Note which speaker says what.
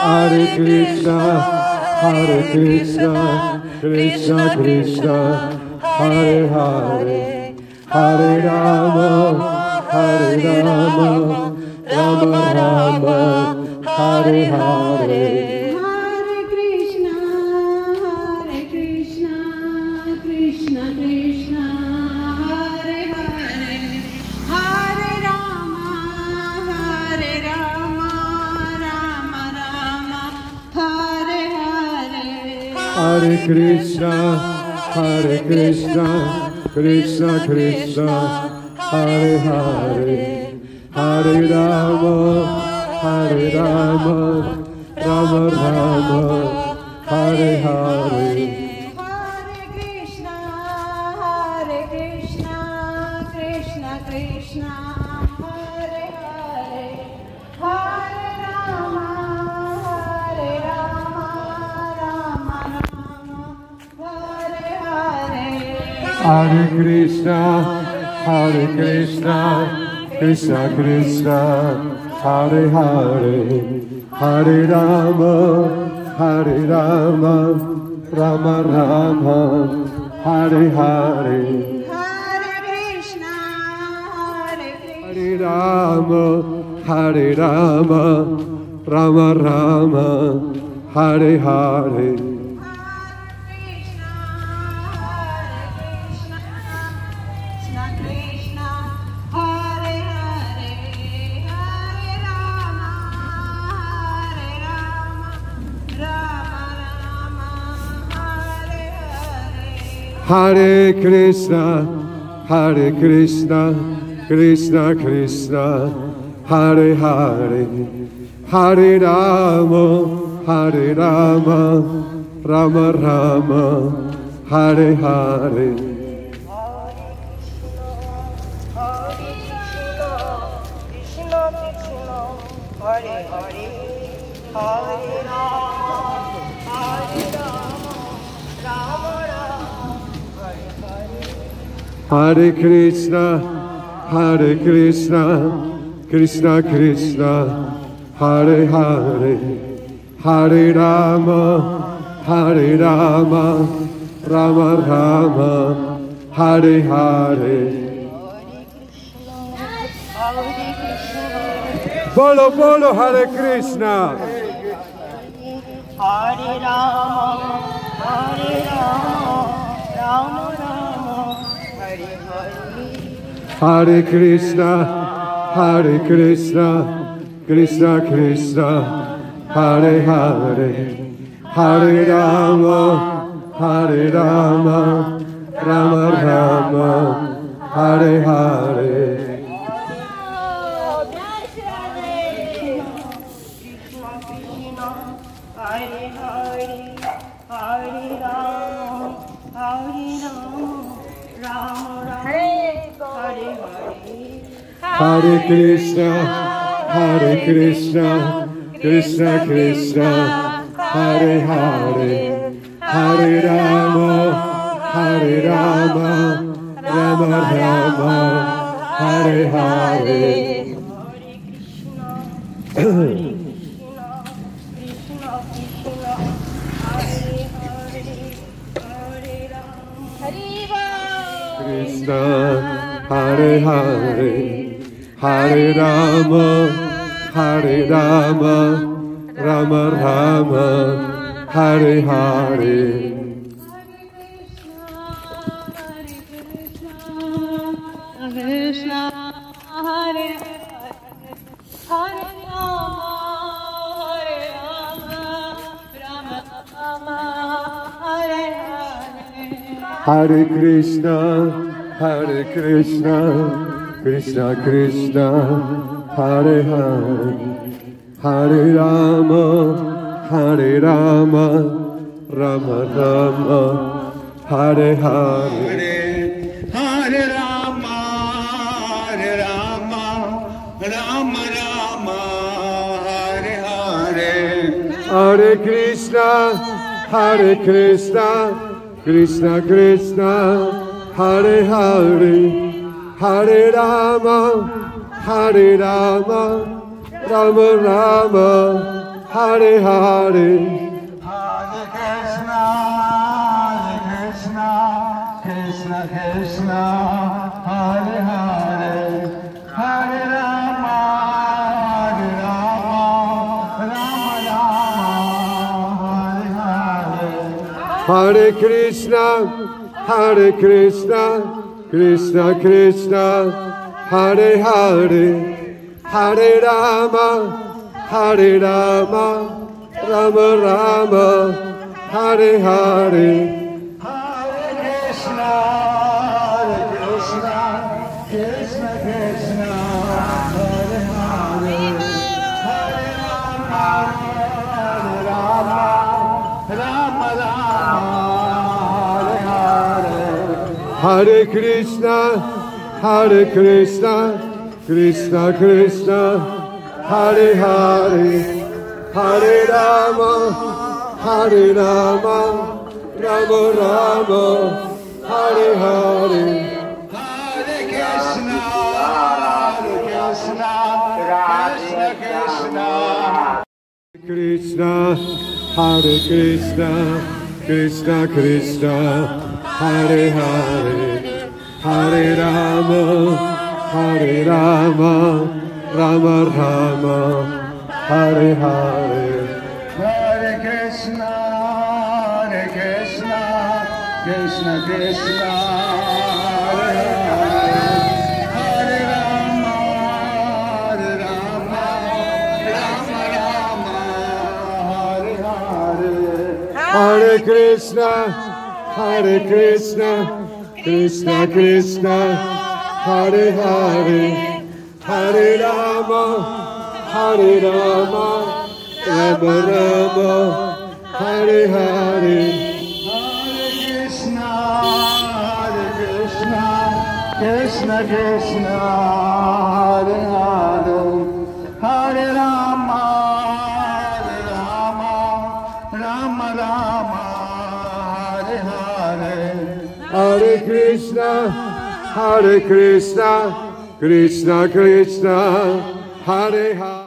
Speaker 1: Hare Krishna, Hare Krishna, Krishna Krishna, Hare Hare, Hare Rama, Hare Rama, Rama Rama, Hare Hare.
Speaker 2: Hare Krishna, Krishna Krishna, Hare Hare, Hare Rama, Rama Rama, Hare Hare.
Speaker 1: Hare Krishna, Krishna Krishna, Hare Hare, Hare Rama, Rama Rama, Hare Hare.
Speaker 2: Hare Krishna, Krishna Krishna, Hare Hare, Hare Rama, Rama Rama, Hare Hare.
Speaker 1: Hare Krishna, Krishna Krishna, Hare Hare, Hare Rama, Rama Rama, Hare Hare.
Speaker 2: Hare Krishna,
Speaker 1: Hare Rama, Rama Rama, Hare Hare.
Speaker 2: Krishna, Krishna, Hare Hare, Hare Rama, Rama Rama, Hare Hare.
Speaker 1: Hare Krishna, Krishna Krishna, Hare Hare, Hare Rama, Rama Rama, Hare Hare.
Speaker 3: Krishna Krishna, Hare Hare, Hare Rama, Rama Rama, Hare Hare.
Speaker 1: Hare Krishna, Krishna Krishna, Hare Hare, Hare Rama, Rama Rama, Hare Hare. Bolo Bolo Hare Krishna.
Speaker 3: Hare Rama, Rama Rama, Hare Hare.
Speaker 1: Hare Krishna, Krishna Krishna, Hare Hare, Hare Rama, Rama Rama, Hare Hare. Hare Krishna, Krishna Krishna, Hare Hare, Hare Rama, Rama Rama, Hare Hare. Krishna, Hare Hare, Hare Rama, Rama Rama, Hare Hare.
Speaker 2: Krishna, Hare Hare, Hare Rama, Rama, Hare Hare.
Speaker 1: Hare Krishna, Krishna Krishna, Hare Hare, Hare Rama, Rama Rama, Hare Hare.
Speaker 4: Hare Rama, Rama Rama, Hare Hare.
Speaker 1: Hare Krishna, Krishna Krishna, Hare Hare, Hare Rama, Rama Rama, Hare Hare,
Speaker 4: Hare Krishna, Krishna Krishna, Hare Hare, Hare Rama, Rama Rama, Hare Hare.
Speaker 1: Hare Krishna, Krishna Krishna, Hare Hare, Hare Rama, Rama Rama, Hare Hare.
Speaker 4: Hare Krishna, Krishna Krishna, Hare Hare, Hare Rama, Rama Rama, Hare Hare.
Speaker 1: Hare Krishna, Krishna Krishna, Hare Hare, Hare Rama, Rama Rama, Hare Hare.
Speaker 4: Hare Krishna, Krishna Krishna,
Speaker 1: Krishna Krishna, Hare Hare, Hare Rama, Rama Rama, Hare Hare.
Speaker 4: Hare Krishna, Krishna Krishna, Hare Hare, Hare Rama, Rama Rama, Hare Hare.
Speaker 1: Hare Krishna, Krishna Krishna, Hare Hare, Hare Rama, Rama Rama, Hare Hare.
Speaker 4: Hare Krishna, Krishna Krishna, Hare Hare, Hare Rama, Rama Rama, Hare Hare.
Speaker 1: Hare Krishna, Krishna Krishna, Hare Hare.